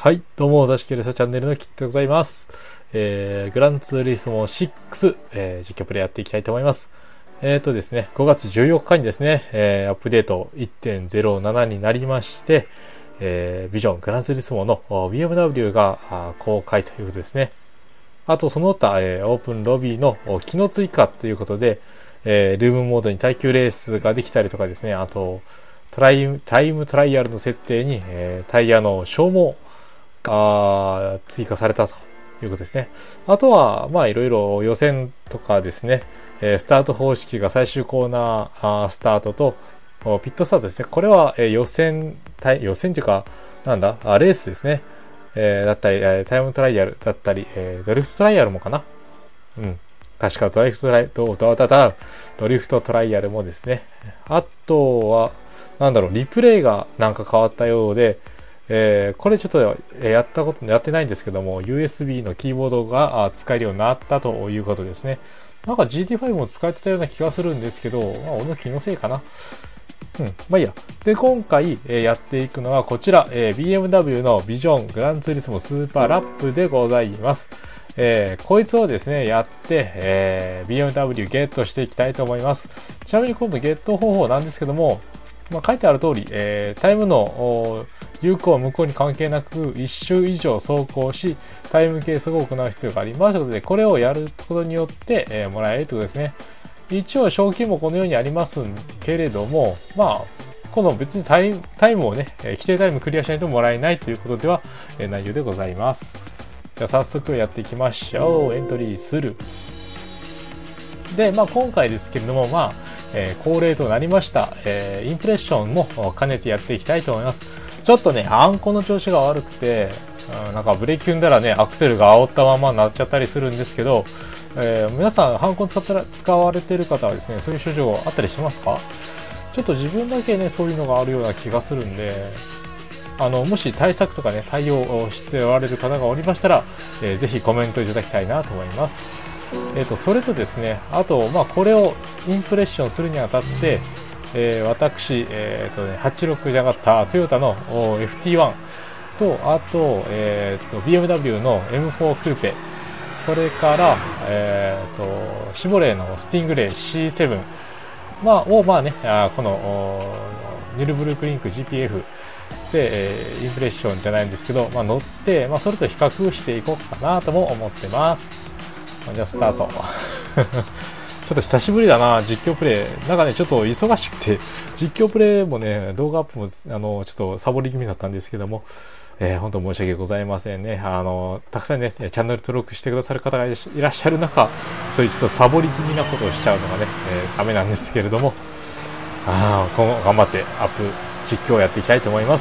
はい、どうも、座敷レーサーチャンネルのキットでございます。グランツーリスモ6、実況プレイやっていきたいと思います。ですね、5月14日にですね、アップデート 1.07 になりまして、ビジョングランツーリスモの BMW が公開ということですね。あと、その他、オープンロビーの機能追加ということで、ルームモードに耐久レースができたりとかですね、あと、タイムトライアルの設定に、タイヤの消耗が追加されたということですね。あとは、まあいろいろ予選とかですね、スタート方式が最終コーナースタートと、ピットスタートですね。これは予選というか、レースですね。だったり、タイムトライアルだったり、ドリフトトライアルもかな。うん。確かドリフトトライアルもですね。あとは、リプレイがなんか変わったようで、これちょっとやってないんですけども、USB のキーボードが使えるようになったということですね。なんか GT5 も使えてたような気がするんですけど、俺の気のせいかな。まあいいや。で、今回やっていくのはこちら、BMW のビジョングランツーリスモスーパーラップでございます。こいつをですね、やって、BMW ゲットしていきたいと思います。ちなみに今度ゲット方法なんですけども、書いてある通り、タイムの有効無効に関係なく1周以上走行し、タイム計測を行う必要がありますので、これをやることによって、もらえるということですね。一応賞金もこのようにありますけれども、この別にタイムをね、規定タイムクリアしないともらえないということでは、内容でございます。じゃあ早速やっていきましょう。エントリーする。で、今回ですけれども、恒例となりました、インプレッションも兼ねてやっていきたいと思います。ちょっとね、アンコの調子が悪くて、なんかブレーキ踏んだらね、アクセルが煽ったままになっちゃったりするんですけど、皆さん、ハンコ使われている方はですね、そういう症状あったりしますか？ちょっと自分だけね、そういうのがあるような気がするんで、もし対策とかね、対応しておられる方がおりましたら、ぜひコメントいただきたいなと思います。それとですね、あと、これをインプレッションするにあたって、私、86じゃなかったトヨタの FT1 と、あと、BMW の M4 クーペ、それから、シボレーのスティングレイ C7、この、ニュルブルクリンク GPF で、インプレッションじゃないんですけど、乗って、それと比較していこうかなとも思ってます。じゃあスタート。ちょっと久しぶりだな、実況プレイ。なんかね、ちょっと忙しくて、実況プレイもね、動画アップも、ちょっとサボり気味だったんですけども、本当申し訳ございませんね。たくさんね、チャンネル登録してくださる方がいらっしゃる中、そういうちょっとサボり気味なことをしちゃうのがね、ダメなんですけれども、今後頑張ってアップ、実況をやっていきたいと思います。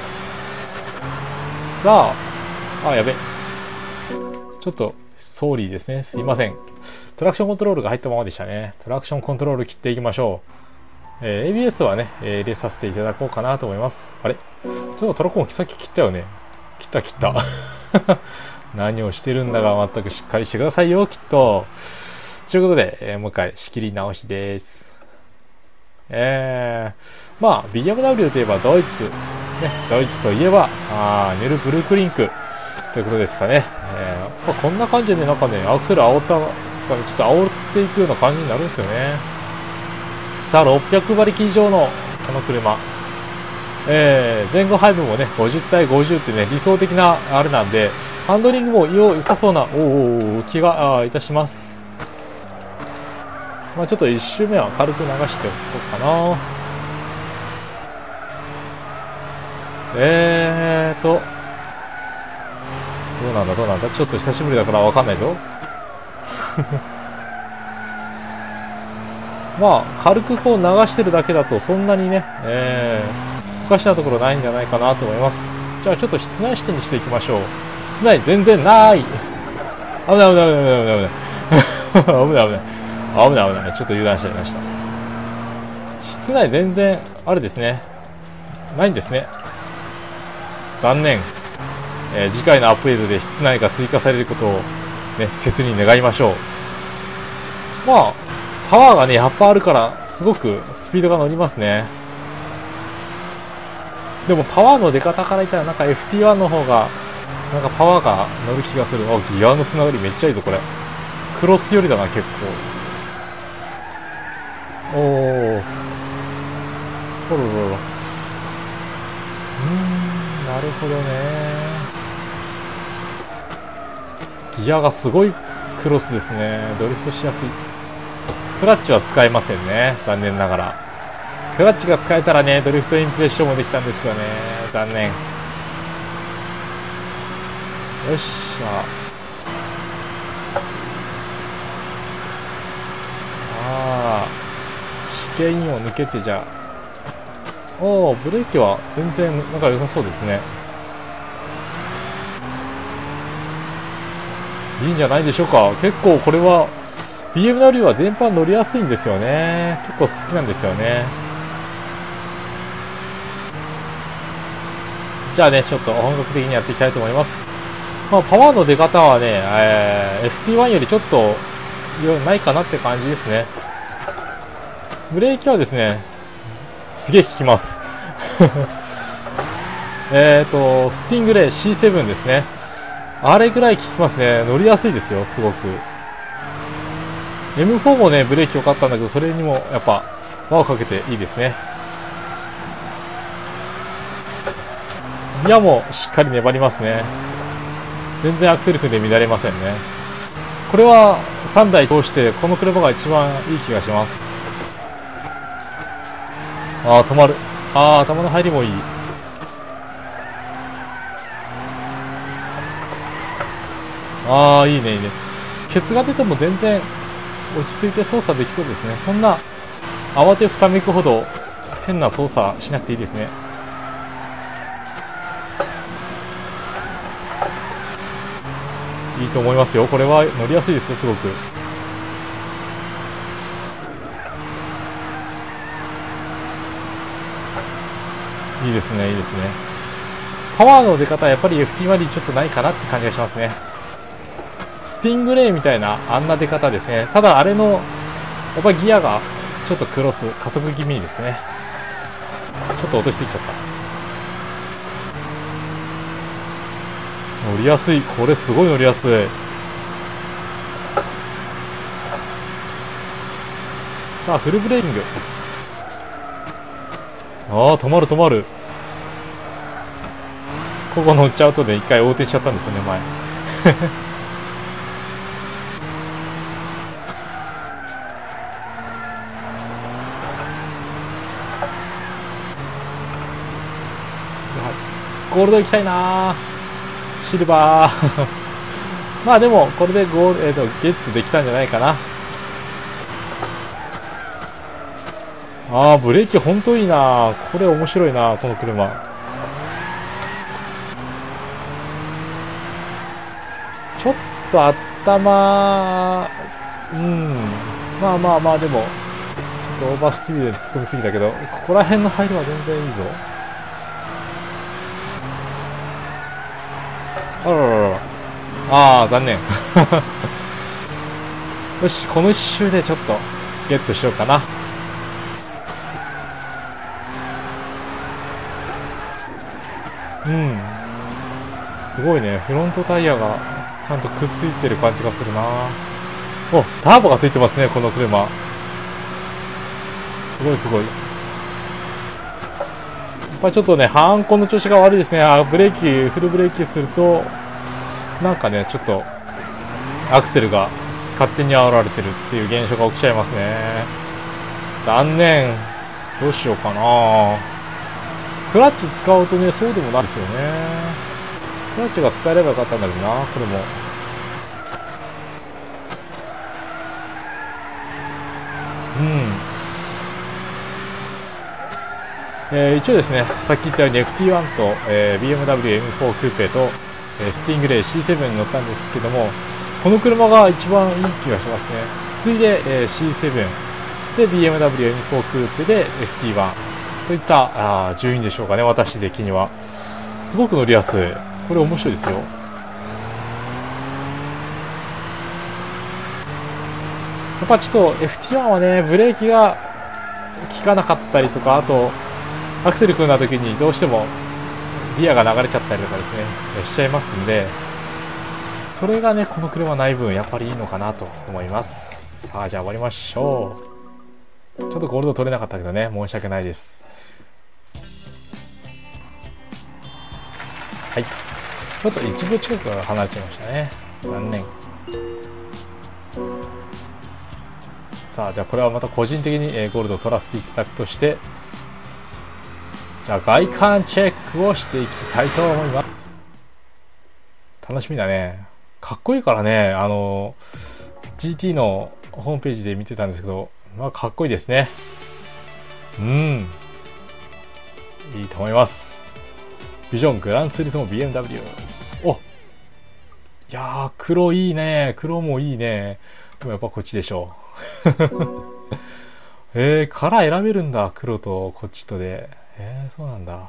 さあ、やべ。ちょっと、ソーリーですね。すいません。トラクションコントロールが入ったままでしたね。トラクションコントロール切っていきましょう。ABS はね、入れさせていただこうかなと思います。あれ？ちょっとトラコンさっき切ったよね。切った。何をしてるんだが全くしっかりしてくださいよ、きっと。ということで、もう一回仕切り直しです。BMW といえばドイツ。ね、ドイツといえば、ニュルブルクリンク。ということですかね。こんな感じでなんかね、アクセル煽った、ちょっと煽っていくような感じになるんですよね。さあ、600馬力以上のこの車。前後配分もね、50対50ってね、理想的なあれなんで、ハンドリングも良さそうな、気がいたします。ちょっと1周目は軽く流しておこうかな。どうなんだちょっと久しぶりだからわかんないぞ。軽くこう流してるだけだとそんなにね、おかしなところないんじゃないかなと思います。じゃあちょっと室内視点にしていきましょう。室内全然ない。危ない。危ない。ちょっと油断しちゃいました。室内全然、あれですね。ないんですね。残念。次回のアップデートで室内が追加されることをね、切に願いましょう。パワーがね、やっぱあるから、すごくスピードが乗りますね。でもパワーの出方から言ったらなんか FT1 の方がなんかパワーが乗る気がする。ギアのつながりめっちゃいいぞ、これ。クロス寄りだな、結構。おー。ほらほらほら。なるほどね。ギアがすごいクロスですね。ドリフトしやすい。クラッチは使えませんね。残念ながら。クラッチが使えたらね、ドリフトインプレッションもできたんですけどね。残念。よっしゃ。試験インを抜けて、じゃあ。おー、ブレーキは全然仲良さそうですね。いいんじゃないでしょうか。結構これは BMW は全般乗りやすいんですよね。結構好きなんですよね。じゃあね、ちょっと本格的にやっていきたいと思います。まあ、パワーの出方はね、FT1 よりちょっとないかなって感じですね。ブレーキはですね、すげえ効きます。スティングレイ C7 ですね。あれぐらい効きますね。乗りやすいですよ、すごく。M4 もね、ブレーキ良かったんだけど、それにもやっぱ輪をかけていいですね。ギアもしっかり粘りますね。全然アクセル踏んで乱れませんね。これは3台通してこの車が一番いい気がします。ああ、止まる。ああ、頭の入りもいい。ああ、いいね、いいね。ケツが出ても全然落ち着いて操作できそうですね。そんな慌てふためくほど変な操作しなくていいですね。いいと思いますよ。これは乗りやすいですよ、すごく。いいですね、いいですね。パワーの出方はやっぱり FT マリーちょっとないかなって感じがしますね。スティングレイみたいなあんな出方ですね。ただあれのやっぱりギアがちょっとクロス加速気味ですね。ちょっと落としすぎちゃった。乗りやすい。これすごい乗りやすい。さあフルブレーキング。ああ、止まる止まる。ここ乗っちゃうとね、一回横転しちゃったんですよね、前。ゴールド行きたいなー。シルバー。まあでも、これでゴール、ゲットできたんじゃないかな。ああ、ブレーキほんといいな。これ面白いな、この車。ちょっと頭、まあまあまあ、でも、ちょっとオーバースピードで突っ込みすぎたけど、ここら辺の入りは全然いいぞ。あらららら。ああ、残念。よし、この一周でちょっとゲットしようかな。すごいね。フロントタイヤがちゃんとくっついてる感じがするな。お、ターボがついてますね、この車。すごいすごい。やっぱりちょっとね、ハンコの調子が悪いですね。ブレーキ、フルブレーキすると、なんかね、ちょっと、アクセルが勝手に煽られてるっていう現象が起きちゃいますね。残念。どうしようかな。クラッチ使うとね、そうでもないですよね。クラッチが使えればよかったんだけどな、これも。一応ですね、さっき言ったように FT1 と、BMW M4 クーペと、スティングレイ C7 に乗ったんですけども、この車が一番いい気がしますね。次いで、C7 で BMW M4 クーペで FT1 といった順位でしょうかね、私的には。すごく乗りやすい。これ面白いですよ。やっぱちょっと FT1 はね、ブレーキが効かなかったりとか、あとアクセル組んだ時にどうしてもリアが流れちゃったりとかですね、しちゃいますんで、それがね、この車ない分、やっぱりいいのかなと思います。さあ、じゃあ終わりましょう。ちょっとゴールド取れなかったけどね、申し訳ないです。はい。ちょっと1秒近く離れちゃいましたね。残念。さあ、じゃあこれはまた個人的にゴールドを取らせていただくとして、じゃあ外観チェックをしていきたいと思います。楽しみだね。かっこいいからね、GT のホームページで見てたんですけど、まあかっこいいですね。いいと思います。ビジョングランツーリスモ BMW。お、いやー、黒いいね。黒もいいね。でもやっぱこっちでしょう。カラー選べるんだ。黒とこっちとで。そうなんだ。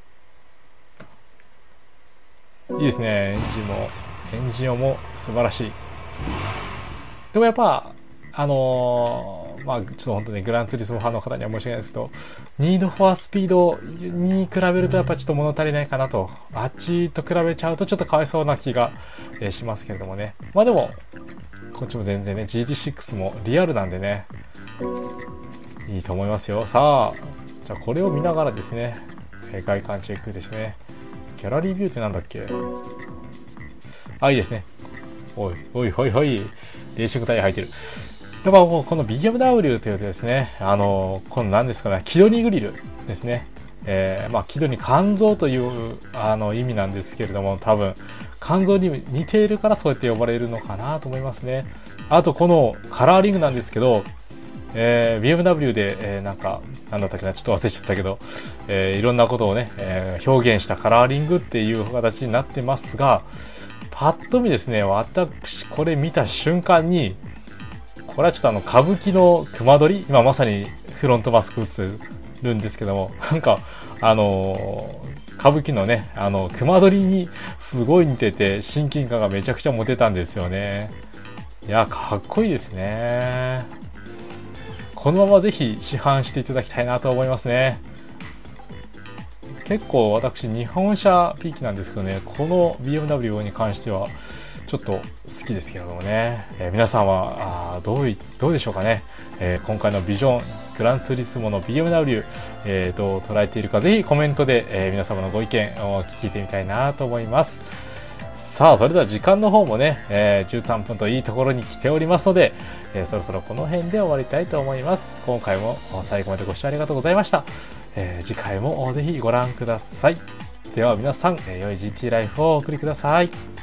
いいですね。エンジン音も素晴らしい。でもやっぱ、まあちょっと本当にグランツーリスモファンの方には申し訳ないですけど、ニードフォアスピードに比べるとやっぱちょっと物足りないかなと。あっちと比べちゃうとちょっとかわいそうな気がしますけれどもね。まあでも、こっちも全然ね、GT6 もリアルなんでね、いいと思いますよ。さあ、じゃあこれを見ながらですね、外観チェックですね。ギャラリービューってなんだっけ？あ、いいですね。おい、おい、おい、おい。レーシングタイヤ履いてる。やっぱもうこの BMW というとですね、この何ですかね、キドニグリルですね。キドニ肝臓という意味なんですけれども、多分肝臓に似ているからそうやって呼ばれるのかなと思いますね。あとこのカラーリングなんですけど、BMW で、なんだったっけな、ちょっと忘れちゃったけど、いろんなことをね、表現したカラーリングっていう形になってますが、パッと見ですね、私これ見た瞬間に、これはちょっと歌舞伎の熊取り、今まさにフロントマスク打ってるんですけども、なんか、歌舞伎のね、熊取りにすごい似てて、親近感がめちゃくちゃ持てたんですよね。いや、かっこいいですね。このままぜひ市販していただきたいなと思いますね。結構私日本車ピーキなんですけどね、この BMW に関してはちょっと好きですけれどもね、皆さんはどうでしょうかね。今回のビジョングランツーリスモの BMW、どう捉えているか、ぜひコメントで、皆様のご意見を聞いてみたいなと思います。さあ、それでは時間の方もね、13分といいところに来ておりますので、そろそろこの辺で終わりたいと思います。今回も最後までご視聴ありがとうございました。次回もぜひご覧ください。では皆さん、良い GT ライフをお送りください。